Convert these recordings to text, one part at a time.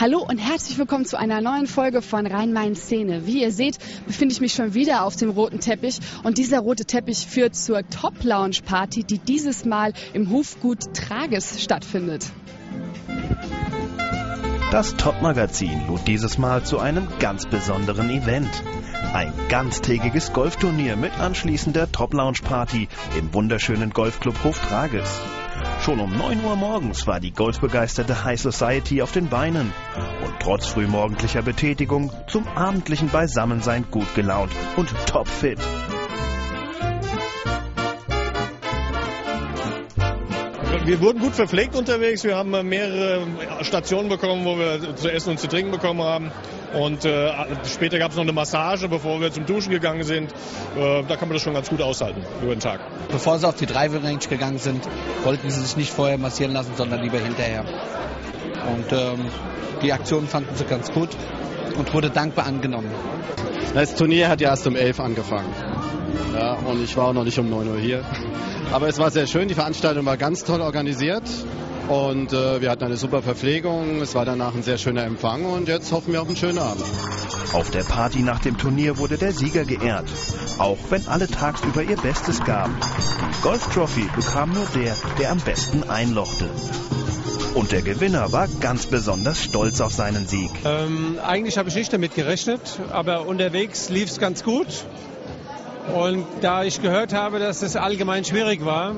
Hallo und herzlich willkommen zu einer neuen Folge von Rhein-Main-Szene. Wie ihr seht, befinde ich mich schon wieder auf dem roten Teppich und dieser rote Teppich führt zur Top-Lounge-Party, die dieses Mal im Hofgut Trages stattfindet. Das Top-Magazin lud dieses Mal zu einem ganz besonderen Event. Ein ganztägiges Golfturnier mit anschließender Top-Lounge-Party im wunderschönen Golfclub Hof Trages. Schon um 9 Uhr morgens war die golfbegeisterte High Society auf den Beinen und trotz frühmorgendlicher Betätigung zum abendlichen Beisammensein gut gelaunt und topfit. Wir wurden gut verpflegt unterwegs. Wir haben mehrere Stationen bekommen, wo wir zu essen und zu trinken bekommen haben. Und später gab es noch eine Massage, bevor wir zum Duschen gegangen sind. Da kann man das schon ganz gut aushalten über den Tag. Bevor sie auf die Driving Range gegangen sind, wollten sie sich nicht vorher massieren lassen, sondern lieber hinterher. Und die Aktion fanden sie ganz gut und wurde dankbar angenommen. Das Turnier hat ja erst um 11 angefangen. Ja, und ich war auch noch nicht um 9 Uhr hier. Aber es war sehr schön, die Veranstaltung war ganz toll organisiert und wir hatten eine super Verpflegung, es war danach ein sehr schöner Empfang und jetzt hoffen wir auf einen schönen Abend. Auf der Party nach dem Turnier wurde der Sieger geehrt, auch wenn alle tagsüber ihr Bestes gaben. Die Golf-Trophy bekam nur der am besten einlochte. Und der Gewinner war ganz besonders stolz auf seinen Sieg. Eigentlich habe ich nicht damit gerechnet, aber unterwegs lief es ganz gut. Und da ich gehört habe, dass es allgemein schwierig war,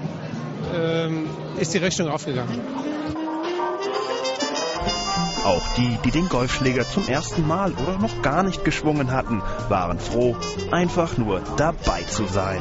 ist die Rechnung aufgegangen. Auch die den Golfschläger zum ersten Mal oder noch gar nicht geschwungen hatten, waren froh, einfach nur dabei zu sein.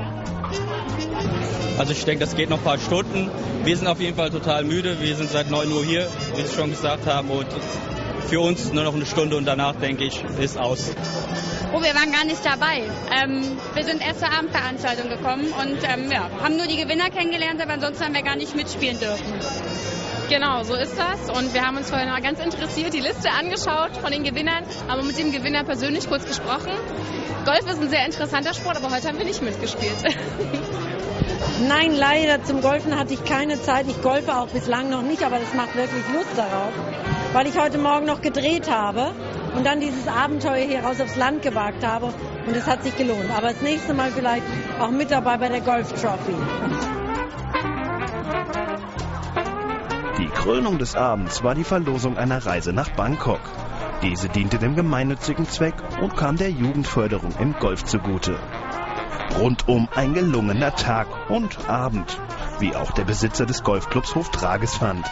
Also ich denke, das geht noch ein paar Stunden. Wir sind auf jeden Fall total müde. Wir sind seit 9 Uhr hier, wie Sie schon gesagt haben. Und für uns nur noch eine Stunde und danach, denke ich, ist aus. Oh, wir waren gar nicht dabei. Wir sind erst zur Abendveranstaltung gekommen und haben nur die Gewinner kennengelernt, aber ansonsten haben wir gar nicht mitspielen dürfen. Genau, so ist das. Und wir haben uns vorhin mal ganz interessiert die Liste angeschaut von den Gewinnern, haben mit dem Gewinner persönlich kurz gesprochen. Golf ist ein sehr interessanter Sport, aber heute haben wir nicht mitgespielt. Nein, leider, zum Golfen hatte ich keine Zeit. Ich golfe auch bislang noch nicht, aber das macht wirklich Lust darauf, weil ich heute Morgen noch gedreht habe und dann dieses Abenteuer hier raus aufs Land gewagt habe und es hat sich gelohnt. Aber das nächste Mal vielleicht auch mit dabei bei der Golf Trophy. Die Krönung des Abends war die Verlosung einer Reise nach Bangkok. Diese diente dem gemeinnützigen Zweck und kam der Jugendförderung im Golf zugute. Rundum ein gelungener Tag und Abend, wie auch der Besitzer des Golfclubs Hof Trages fand.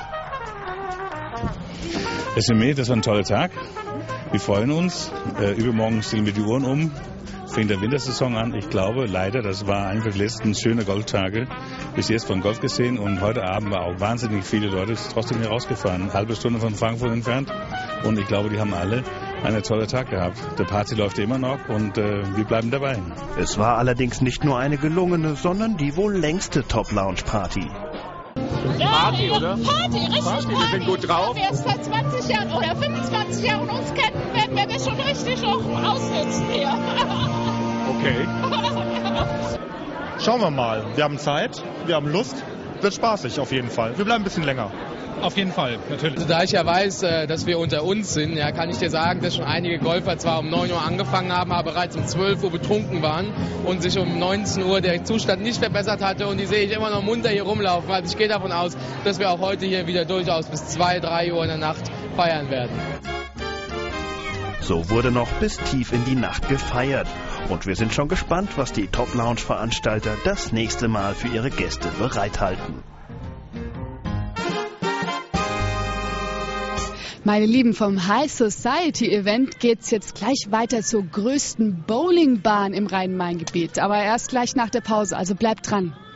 Resümee, das war ein toller Tag. Wir freuen uns. Übermorgen stellen wir die Uhren um. Fängt der Wintersaison an. Ich glaube leider, das war einfach die letzten schöne Golftage bis jetzt von Golf gesehen. Und heute Abend war auch wahnsinnig viele Leute trotzdem hier rausgefahren. Eine halbe Stunde von Frankfurt entfernt. Und ich glaube, die haben alle einen tollen Tag gehabt. Der Party läuft immer noch und wir bleiben dabei. Es war allerdings nicht nur eine gelungene, sondern die wohl längste Top-Lounge-Party. Ja, Party, oder? Party, richtig Party. Wir sind gut drauf. Wenn wir jetzt seit 20 Jahren oder 25 Jahren uns kennen, werden wir das schon richtig auch ausnutzen hier. Okay. Schauen wir mal. Wir haben Zeit, wir haben Lust. Wird spaßig auf jeden Fall. Wir bleiben ein bisschen länger. Auf jeden Fall, natürlich. Also da ich ja weiß, dass wir unter uns sind, ja, kann ich dir sagen, dass schon einige Golfer zwar um 9 Uhr angefangen haben, aber bereits um 12 Uhr betrunken waren und sich um 19 Uhr der Zustand nicht verbessert hatte und die sehe ich immer noch munter hier rumlaufen. Also ich gehe davon aus, dass wir auch heute hier wieder durchaus bis 2, 3 Uhr in der Nacht feiern werden. So wurde noch bis tief in die Nacht gefeiert. Und wir sind schon gespannt, was die Top-Lounge-Veranstalter das nächste Mal für ihre Gäste bereithalten. Meine Lieben, vom High Society Event geht's jetzt gleich weiter zur größten Bowlingbahn im Rhein-Main-Gebiet. Aber erst gleich nach der Pause, also bleibt dran.